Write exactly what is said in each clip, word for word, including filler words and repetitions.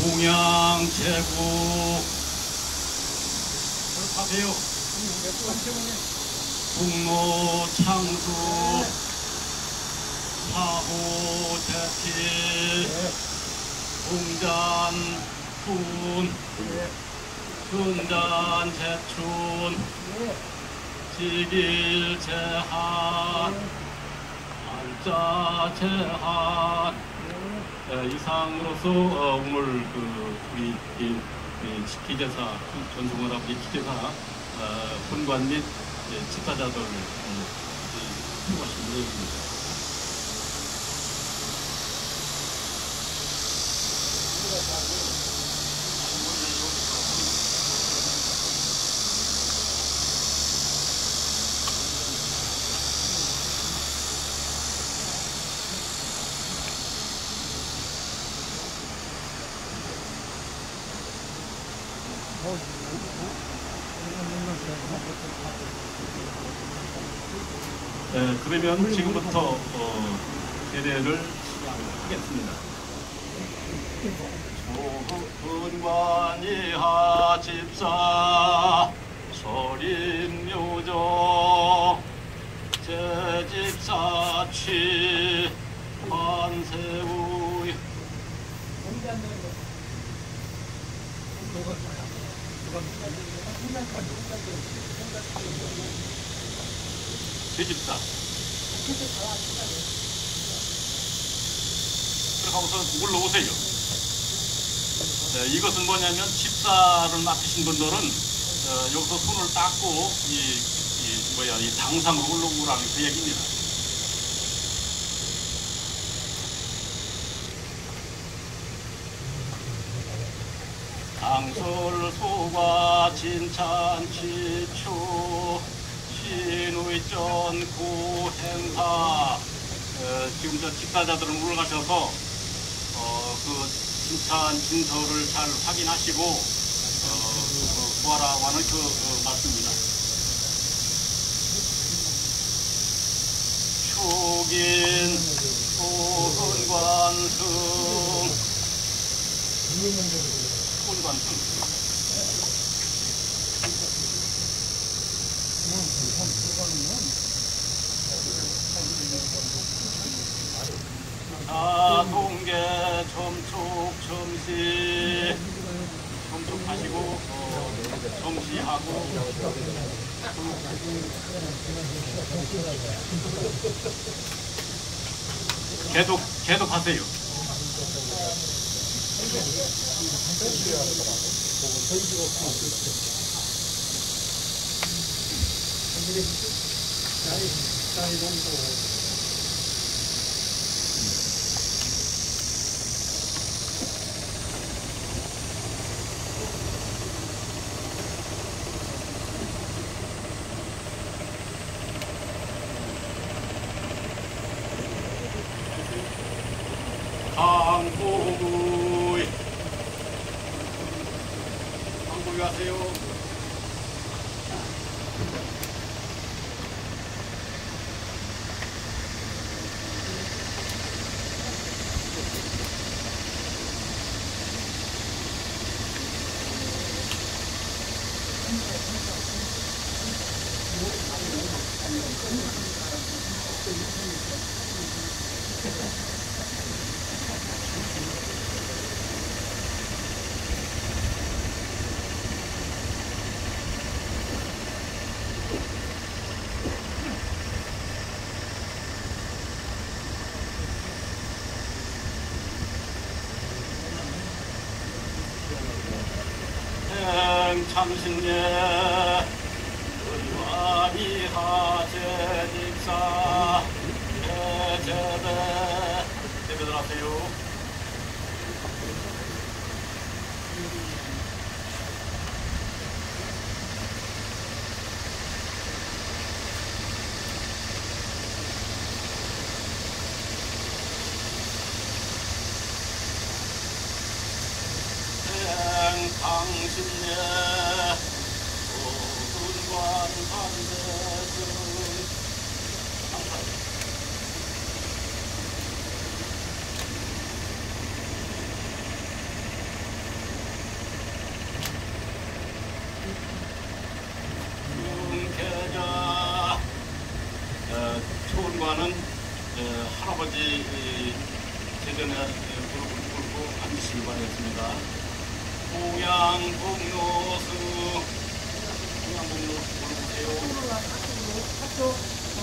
동양 제국 하세요. 국노 창수 사호 대필 공잔 군 근잔 제춘 지길 제한 한자 제한 네, 이상으로서 어, 오늘 그 우리 이, 이 기제사 전승원아버지 기제사 어, 본관 및 예, 집사자들 수고하신 분입니다. 네, 그러면 지금부터 어, 예배를 하겠습니다. 조훈관이하 집사 소림묘정 제집사 취 관세우 제집사 그렇게 하고서 물러오세요. 네, 이것은 뭐냐면 집사를 맡으신 분들은 어, 여기서 손을 닦고 이, 이 뭐야 이 당상으로 올라오라는 그 얘기입니다. 당설 소과 진찬 지초 신의전 고행사 어, 지금 저 집사자들은 올라가셔서 어, 그 진찬 진서를 잘 확인하시고 어, 그, 구하라고 하는 그 어, 말씀입니다. 축인 소훈관승 소훈관승 자, 동계 점촉 점시 점촉하시고 어, 점시하고 계속 계속 하세요. 강보구이 강보구 하세요. 참신예 의와이하 제집사 제제배 제배들 하세요. 당신의 소근관 산대승 제전에 무릎을 꿇고 앉으시기 바라겠습니다. 동양북로수 동양북로수 부르세요.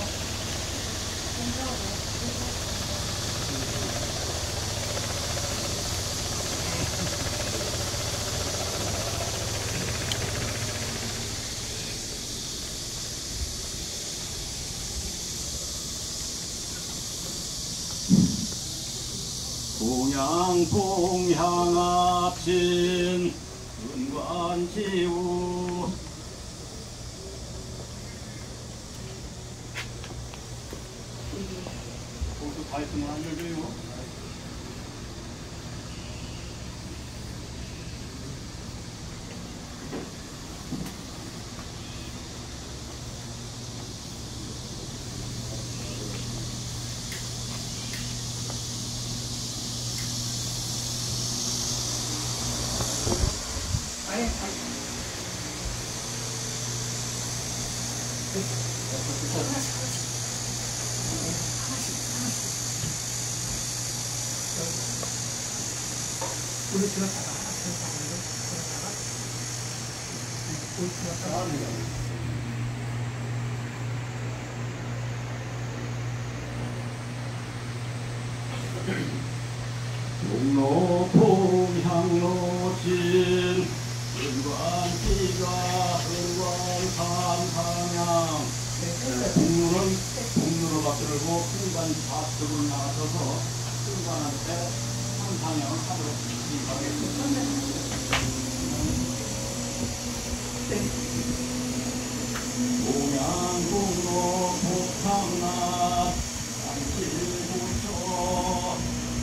동양봉향 앞진 은관지우 거기서 다 있으면 알려줘요. 우리 들었다가 들었다가 우리 들었다가 종로 봉향로진 은관지가 은관삼상향 북로는 북로로 바꾸고 풍관 좌측으로 나가셔서 풍관한테 삼상향을 하도록 하겠습니다. 봉양북로 복창나 양칠구초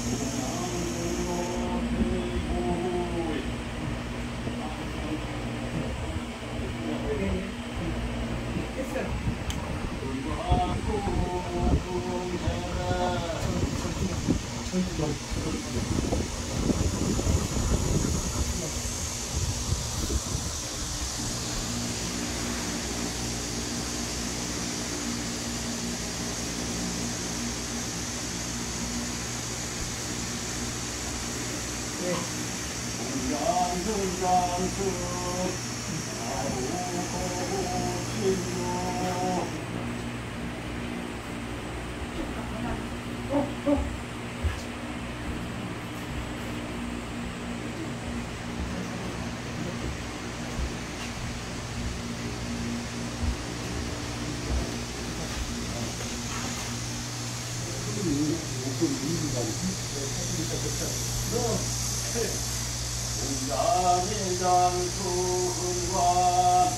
공장일장수 은관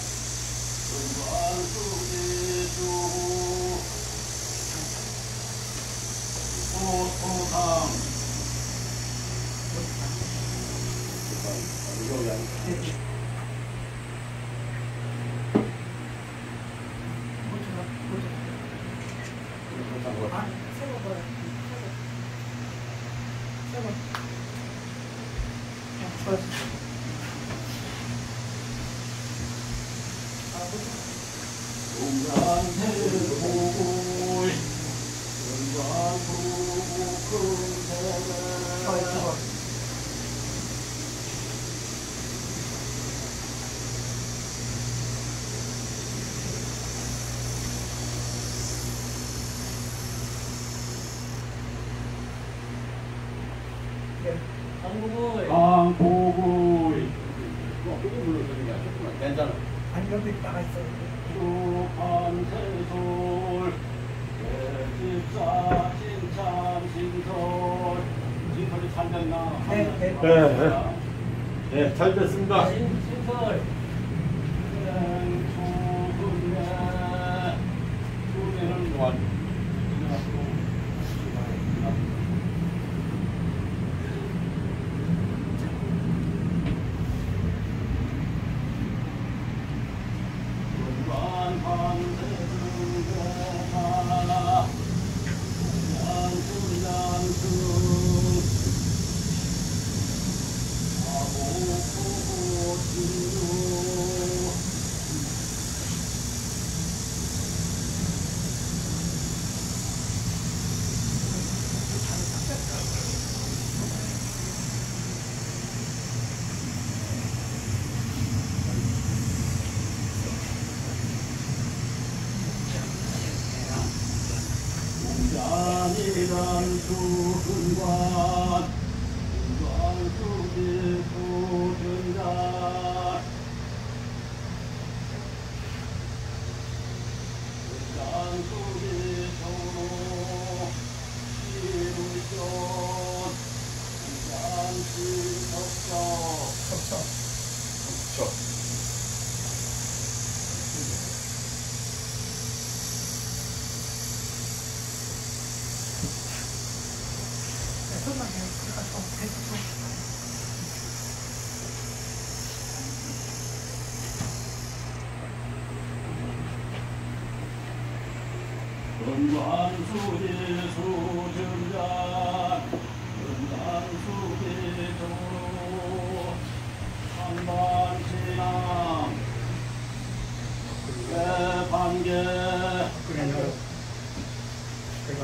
은관수지주 소토당 동양대보고이 은관부금대는 강보고이 괜찮아. 아니 여기 나가 있어. 수판세솔 대집사 진참 신솔 진솔이 잘 됐나? 네, 네. 네, 네, 잘 됐습니다. 신솔 초근내 초근내는 뭐하니? 수 수근관 수기 소전자 수기 소로 시루전 장시 석서 겹쳐. 저. 네, 손만 해. 그러니까 좀 계속 좀. 은관수지 수전자 은관수지 도로 한반지남 대반계 그래요. 대관.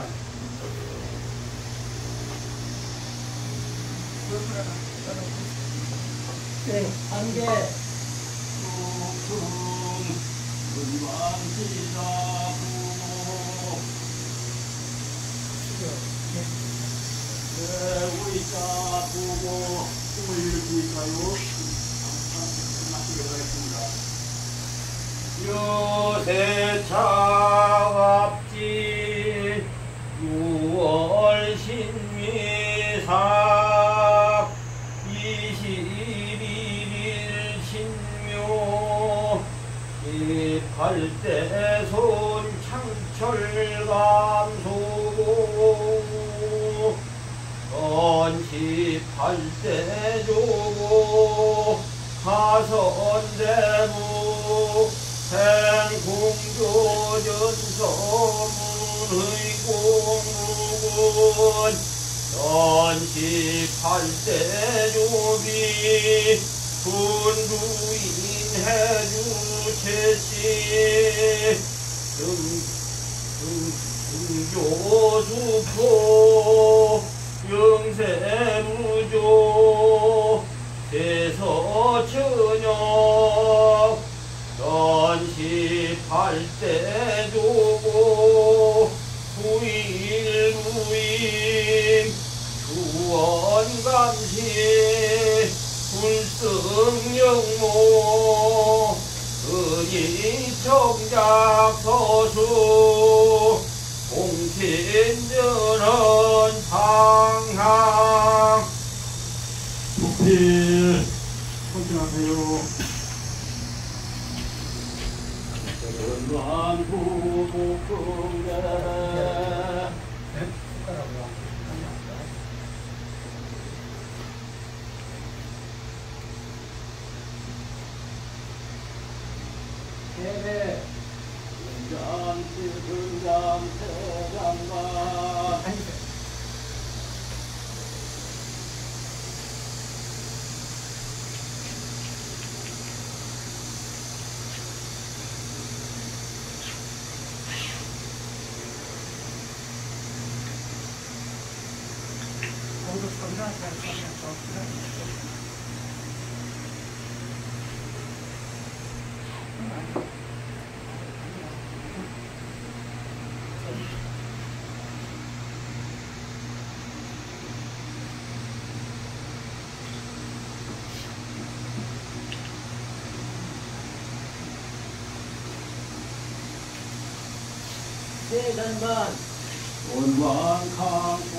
네, 한계 쑥순 은관지자 우리가 보고 꿈을 읽을까요? 끝마치도록 하겠습니다. 요세차갑지 유월신미사 이십일일 신묘 이팔대손 창철감소고 건십팔대 조고 가선대무 생공조전서문의공무군 건십팔대 조비 군주인 해주체시 등 등조수포 영세무조 대서천역 전십팔대 조고 구일무임 주원감시 불승영모 은희청작 서수 공신전원 방향 목필 continu하세요. 전관구복궁대 네, 손가락으로. 세배 등장시 등장세장관 앉으세요. 거기서 소리나 잘 소리나 저 세장관 원광강고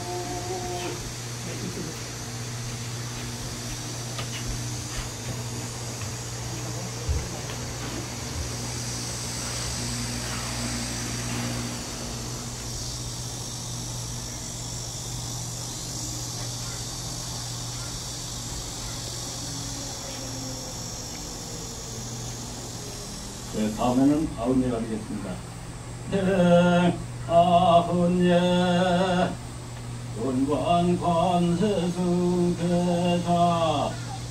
네, 다음에는 아흔예가 되겠습니다. 행 아흔예 원관 관세승대자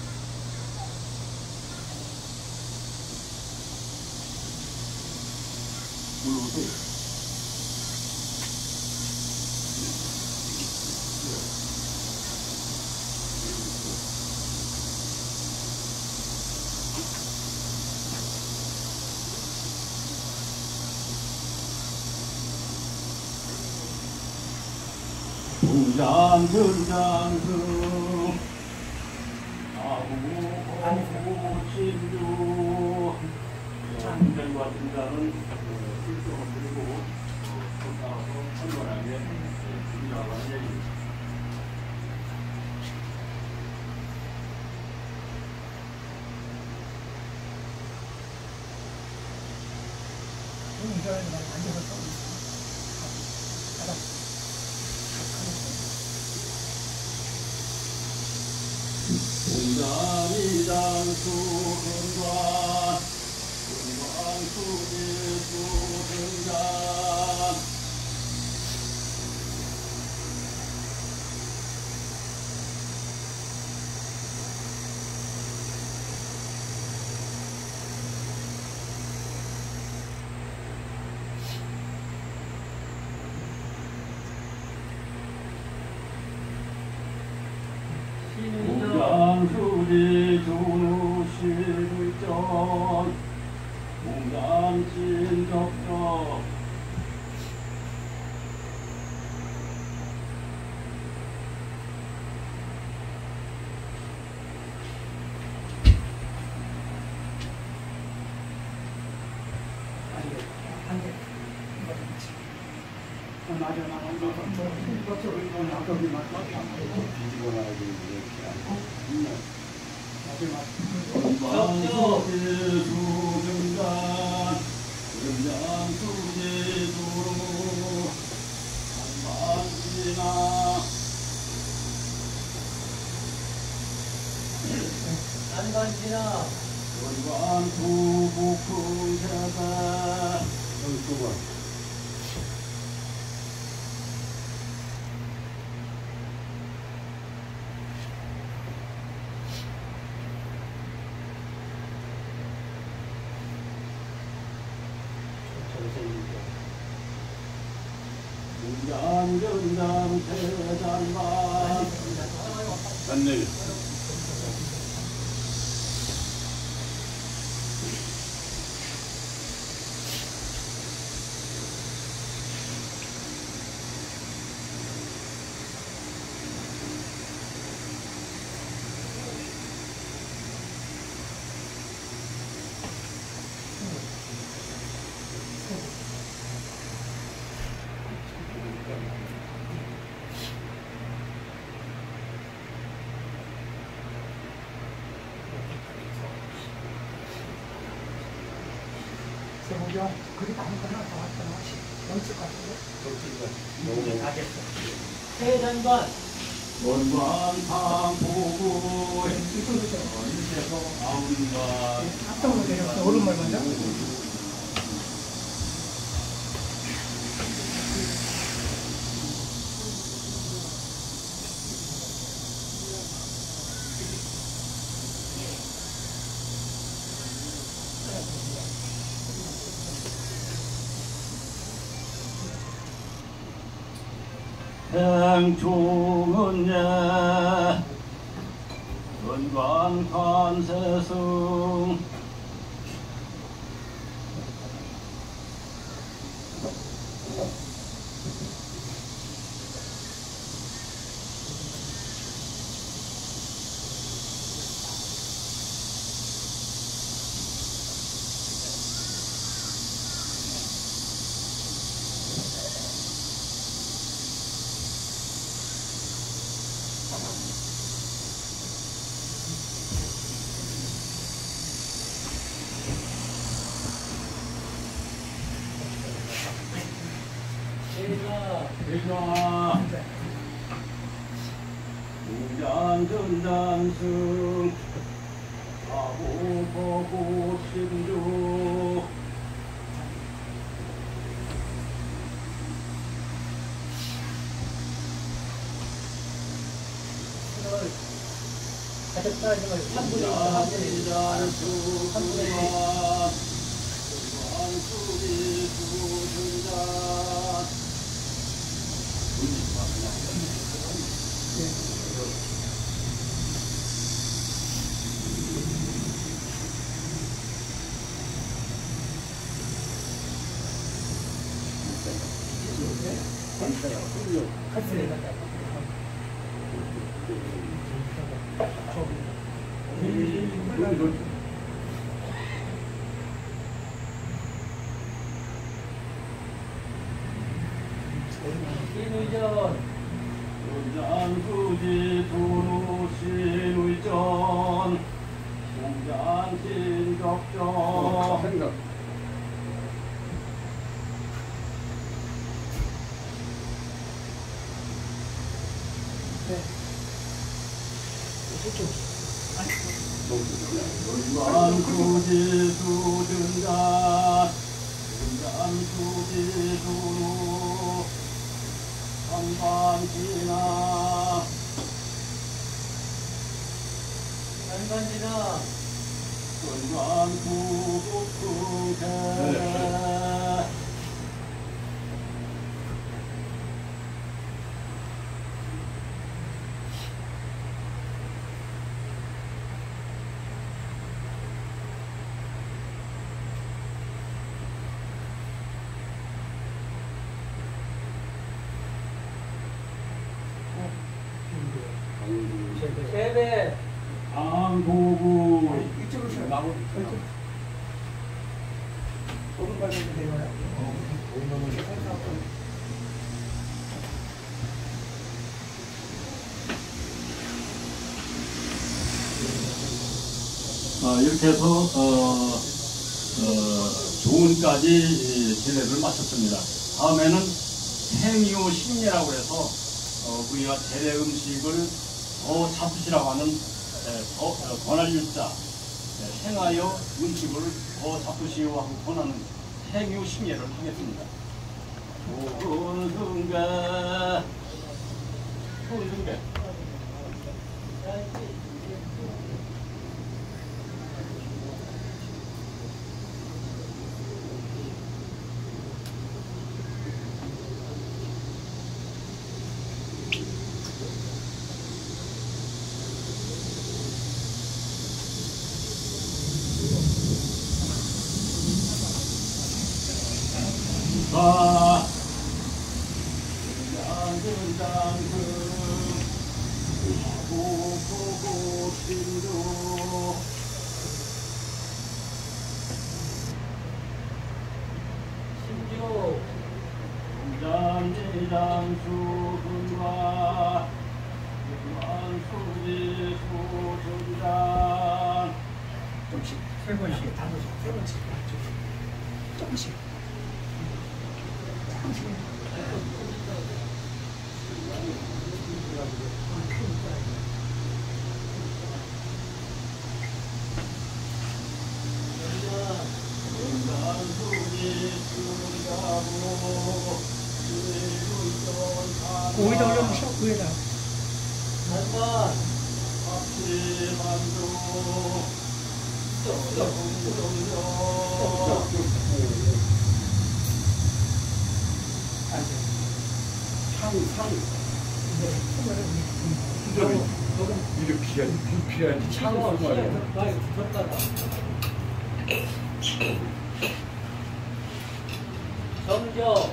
물러오세요. 공장 전장수 아무 진주 전쟁과 등장은 실종을 들고 따라서 선전하게 중요하다는 얘기입니다. 운전을 앉아서 서 있어. 공장이 장수 근관 근관 수지수 등장 공장수지 준우실전 공장진적적 맞아, 맞아. 뒤집어 놔야지 이렇게 건방수지수등간 금장수지수로 한반지나 안반지나 건강 두부풍자가 여기 또 봐. 공장전장 대장만 맞네. 세모경 그리 아무거나 다 왔잖아. 영측 같은데? 너무 가겠어. 해장관 원관 방보고 이쪽으로 일제서 아우리가 앞쪽으로 내려서 오른발 먼저. 행충은 예 건강관세승 대가 공장전장승 사고보고 신주 가졌다 이걸 삼분의 일 삼분의 일 삼분의 일 같이 내려가자. 신의전 운장수지 두누신의전 공장신적정 생각. 네. 운장수지 두등장 운장수지 두누 한반지나 한반지나 건강구국풍대 세배 강도구 이쪽으로 서 나무. 오른발 좀 내려요. 어, 이렇게 해서 어, 어, 조은까지 제례를 마쳤습니다. 다음에는 행유 심리라고 해서 어, 우리가 제례 음식을 더 잡수시라고 하는 에, 더 어, 권한율자 에, 행하여 음식을 더 잡수시오 하고 권하는 행유 심예를 하겠습니다. 좋은 승배 좋은 승배 아, 장근 장근 하고 보고 신도 신조 장미장수 분과 만수지 수전장 조금씩 세 번씩 다섯 번씩 세 번씩 조금씩 조금씩. 그 위에다 올려놓으셔. 그 위에다. 한번 이렇게 해야지, 이렇게 해야지. 창어 시에 많이 붙었다가 정적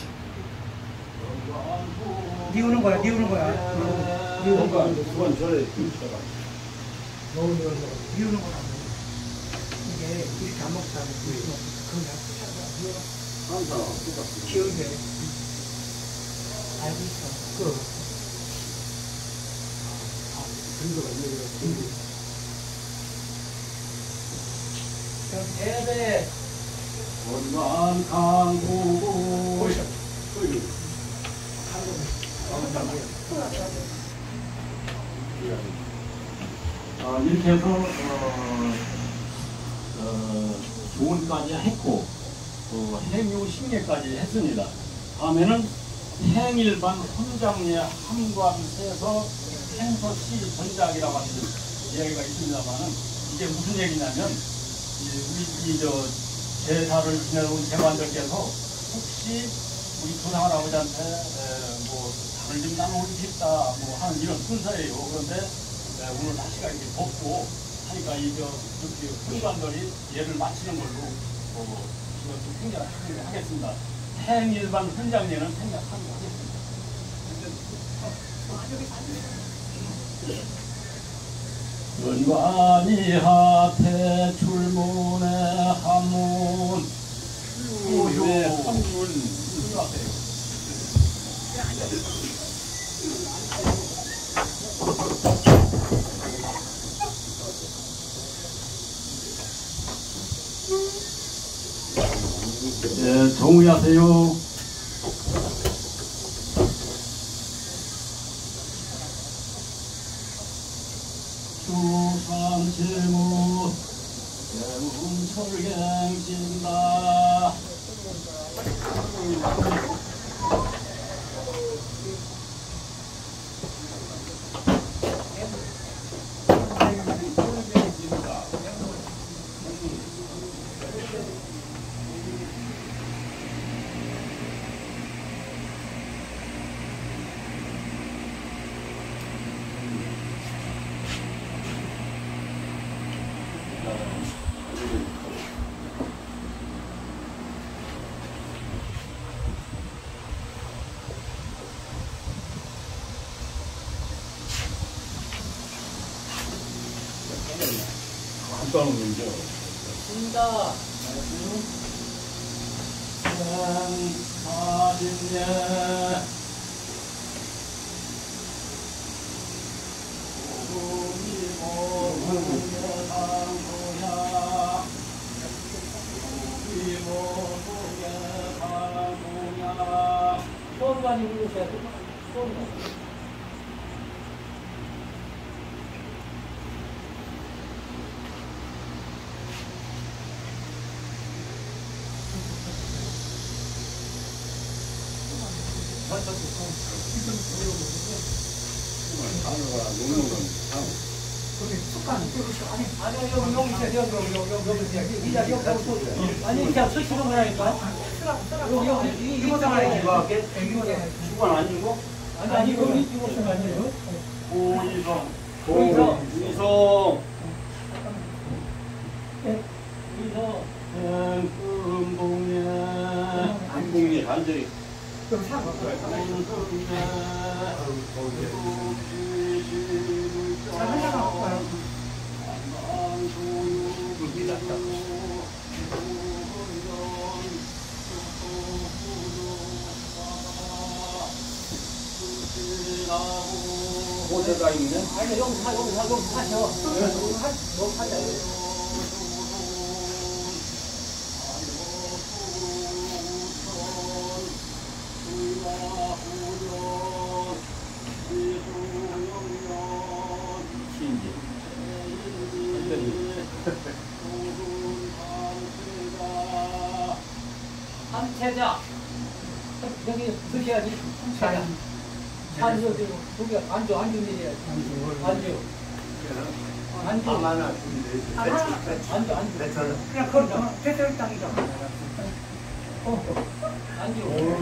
니우는 거야. 니우는 거야. 니우는 거야. 그건 저래, 김치다가. 니우는 거라고. 이게 이렇게 안 먹다가 그런 게 항상 똑같이. 기억이 알고 있어. 그 근거가 있네. 세배 원관 강구 보이셔. 어, 이렇게 해서 어, 어, 조언까지 했고 어, 행유 심례까지 했습니다. 다음에는 행일반 혼장례 함관세서 행서시 전작이라고 하는 이야기가 있습니다만은 이게 무슨 얘기냐면 이 우리 이 저 제사를 지내온 제관들께서 혹시 우리 조상할아버지한테 에, 뭐 단을 좀 나누고 싶다 뭐 하는 이런 순서예요. 그런데 에, 오늘 날씨가 이렇게 덥고 하니까 이저 저기 훈관들이 예를 마치는 걸로 어, 이것도 생략을 하겠습니다. 행일반 훈장례는 생략하도록 하겠습니다. 은관이 하태 출문에 한문 우효 한문 예, 정의하세요. 주삼실무 대운철갱진다. 간단한 문제. 진다. 사십년 소리만이 부르셔야 돼. 소리만. 단어가 녹는 건 참. 거기 습관 들으셔. 아니, 아니 여기 여기 있어요. 여기 여기 여기 여기 여기 있어요. 이 자리 여기 여기 서 아니 그냥 서시는 거라니까. 여기 여기 이 이거 상황이 이거 할게. 수건 아니고? 아니 아니 여기 이거 상 아니에요. 오이성. 오이성. 오이성. 여기서 금봉에 한국리 완전히. 그럼 사고. 잘 하려고 봐요. 호재가 있네. 아니 여기 사 여기 사 여기 사셔. 여기 사 여기 사자. 한태자 여기 드셔야지. 한태자. 안주 여기 안주 안주 내려야지. 안주. 안주. 하나. 안주 안주. 그냥 그걸 대절 땅이죠. 어. 안주.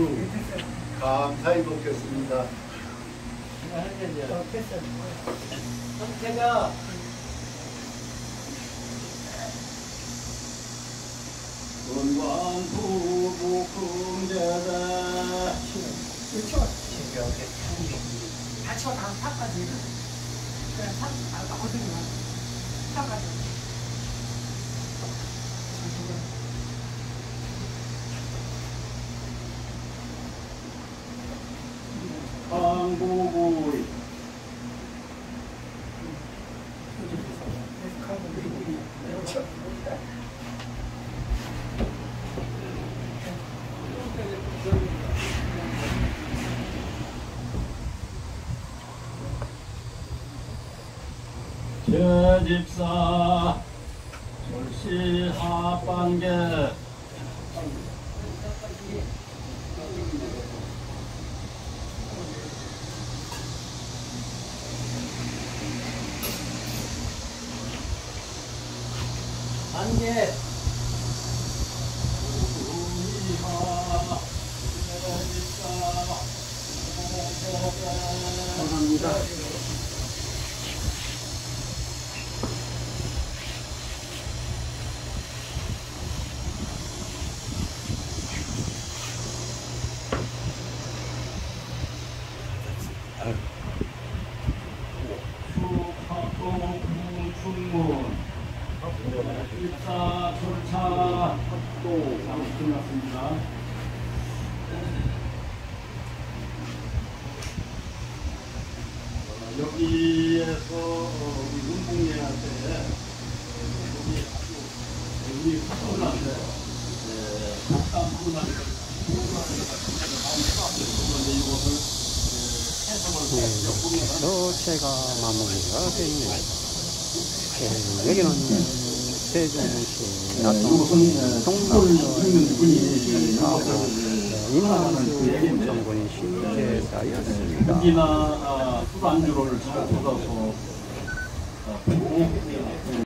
감사히 먹겠습니다. 한태자. 됐어. 한태자. 은관부부금제다. 그렇죠. 다 치워 다 사까지. 그냥 사, 아, 어디가 사까지. 방부구이. 제집사 절시 하반계 단계 감사합니다. 끝났습니다. 어, 여기에서 어, 우리 문봉리한테 여기 아주 우리 학생한테 각각 문화를 이것을 해석을 전체가 마무리가 됐네요. 예, 여기는 세종시 나동 동남시 하고 인남수 정군시 제사였습니다. 고기나 아, 술안주를 잘 쏟아서 아,